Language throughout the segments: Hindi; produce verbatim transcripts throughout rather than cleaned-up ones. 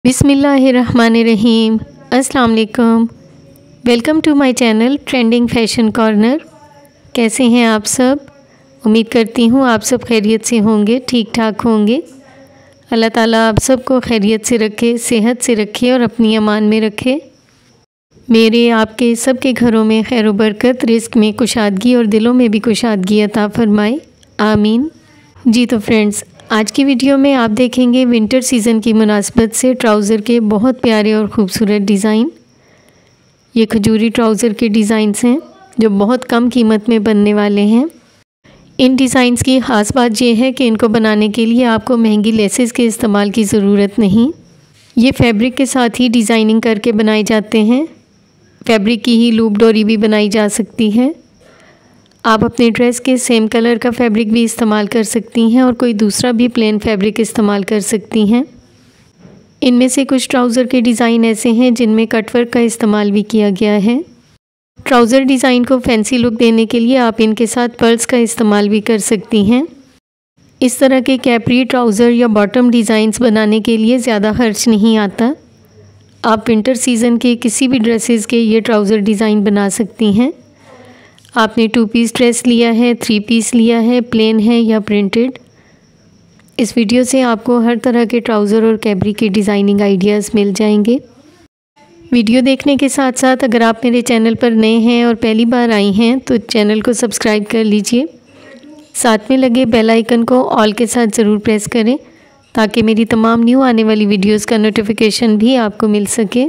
बिस्मिल्लाहिर्रहमानिर्रहीम। अस्सलाम वालेकुम। Welcome to my channel trending fashion corner. कैसे हैं आप सब? उम्मीद करती हूँ आप सब खैरियत से होंगे, ठीक ठाक होंगे। अल्लाह ताला आप सबको खैरियत से रखे, सेहत से रखे और अपनी अमान में रखे। मेरे आपके सबके घरों में खैर व बरकत, रिज़्क़ में कुशादगी और दिलों में भी कुशादगी अता फ़रमाए, आमीन। जी तो फ्रेंड्स, आज की वीडियो में आप देखेंगे विंटर सीज़न की मुनासबत से ट्राउज़र के बहुत प्यारे और ख़ूबसूरत डिज़ाइन। ये खजूरी ट्राउज़र के डिज़ाइंस हैं जो बहुत कम कीमत में बनने वाले हैं। इन डिज़ाइंस की ख़ास बात यह है कि इनको बनाने के लिए आपको महंगी लेसेस के इस्तेमाल की ज़रूरत नहीं। ये फैब्रिक के साथ ही डिज़ाइनिंग करके बनाए जाते हैं। फैब्रिक की ही लूप डोरी भी बनाई जा सकती है। आप अपने ड्रेस के सेम कलर का फैब्रिक भी इस्तेमाल कर सकती हैं और कोई दूसरा भी प्लेन फैब्रिक इस्तेमाल कर सकती हैं। इनमें से कुछ ट्राउज़र के डिज़ाइन ऐसे हैं जिनमें कटवर्क का इस्तेमाल भी किया गया है। ट्राउज़र डिज़ाइन को फैंसी लुक देने के लिए आप इनके साथ पर्ल्स का इस्तेमाल भी कर सकती हैं। इस तरह के कैप्री ट्राउज़र या बॉटम डिज़ाइंस बनाने के लिए ज़्यादा खर्च नहीं आता। आप विंटर सीज़न के किसी भी ड्रेसेस के ये ट्राउज़र डिज़ाइन बना सकती हैं। आपने टू पीस ड्रेस लिया है, थ्री पीस लिया है, प्लेन है या प्रिंटेड, इस वीडियो से आपको हर तरह के ट्राउज़र और कैप्री के डिज़ाइनिंग आइडियाज़ मिल जाएंगे। वीडियो देखने के साथ साथ अगर आप मेरे चैनल पर नए हैं और पहली बार आई हैं तो चैनल को सब्सक्राइब कर लीजिए। साथ में लगे बेल आइकन को ऑल के साथ ज़रूर प्रेस करें ताकि मेरी तमाम न्यू आने वाली वीडियोज़ का नोटिफिकेशन भी आपको मिल सके।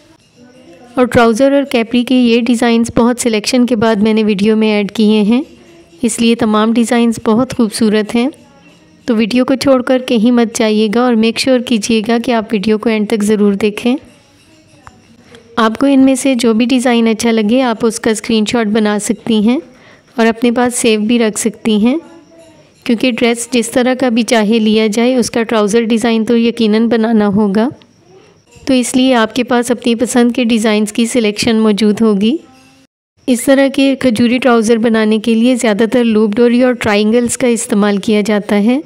और ट्राउज़र और कैप्री के ये डिज़ाइंस बहुत सिलेक्शन के बाद मैंने वीडियो में ऐड किए हैं, इसलिए तमाम डिज़ाइंस बहुत खूबसूरत हैं। तो वीडियो को छोड़कर कहीं मत जाइएगा और मेक श्योर कीजिएगा कि आप वीडियो को एंड तक ज़रूर देखें। आपको इनमें से जो भी डिज़ाइन अच्छा लगे आप उसका स्क्रीनशॉट बना सकती हैं और अपने पास सेव भी रख सकती हैं, क्योंकि ड्रेस जिस तरह का भी चाहे लिया जाए उसका ट्राउज़र डिज़ाइन तो यकीनन बनाना होगा। तो इसलिए आपके पास अपनी पसंद के डिज़ाइंस की सिलेक्शन मौजूद होगी। इस तरह के खजूरी ट्राउज़र बनाने के लिए ज़्यादातर लूप डोरी और ट्रायंगल्स का इस्तेमाल किया जाता है।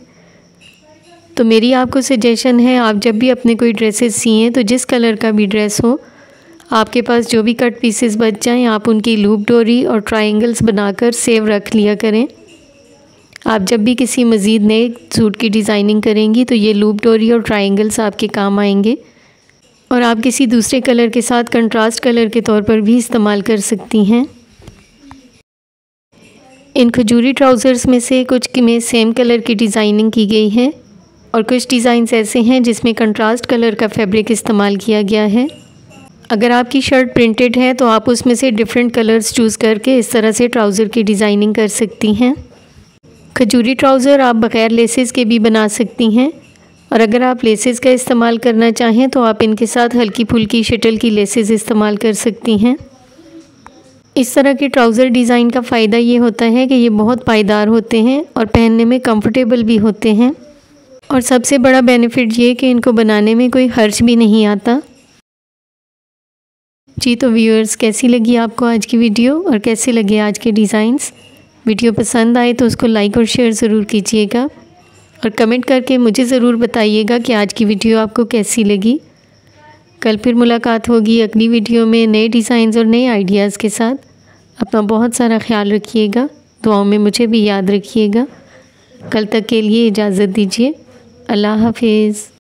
तो मेरी आपको सजेशन है, आप जब भी अपने कोई ड्रेसेस सिएं तो जिस कलर का भी ड्रेस हो, आपके पास जो भी कट पीसेस बच जाएं आप उनकी लूप डोरी और ट्रायंगल्स बनाकर सेव रख लिया करें। आप जब भी किसी मज़ीद नए सूट की डिज़ाइनिंग करेंगी तो ये लूप डोरी और ट्रायंगल्स आपके काम आएंगे और आप किसी दूसरे कलर के साथ कंट्रास्ट कलर के तौर पर भी इस्तेमाल कर सकती हैं। इन खजूरी ट्राउज़र्स में से कुछ में सेम कलर की डिज़ाइनिंग की गई है और कुछ डिज़ाइंस ऐसे हैं जिसमें कंट्रास्ट कलर का फैब्रिक इस्तेमाल किया गया है। अगर आपकी शर्ट प्रिंटेड है तो आप उसमें से डिफरेंट कलर्स चूज़ करके इस तरह से ट्राउज़र की डिज़ाइनिंग कर सकती हैं। खजूरी ट्राउज़र आप बग़ैर लेसेस के भी बना सकती हैं और अगर आप लेसेस का इस्तेमाल करना चाहें तो आप इनके साथ हल्की फुल्की शटल की लेसेस इस्तेमाल कर सकती हैं। इस तरह के ट्राउज़र डिज़ाइन का फ़ायदा ये होता है कि ये बहुत पायदार होते हैं और पहनने में कंफर्टेबल भी होते हैं और सबसे बड़ा बेनिफिट ये कि इनको बनाने में कोई खर्च भी नहीं आता। जी तो व्यूअर्स, कैसी लगी आपको आज की वीडियो और कैसे लगे आज के डिज़ाइंस? वीडियो पसंद आए तो उसको लाइक और शेयर ज़रूर कीजिएगा और कमेंट करके मुझे ज़रूर बताइएगा कि आज की वीडियो आपको कैसी लगी। कल फिर मुलाकात होगी अगली वीडियो में नए डिज़ाइंस और नए आइडियाज़ के साथ। अपना बहुत सारा ख्याल रखिएगा, दुआओं में मुझे भी याद रखिएगा। कल तक के लिए इजाज़त दीजिए। अल्लाह हाफिज़।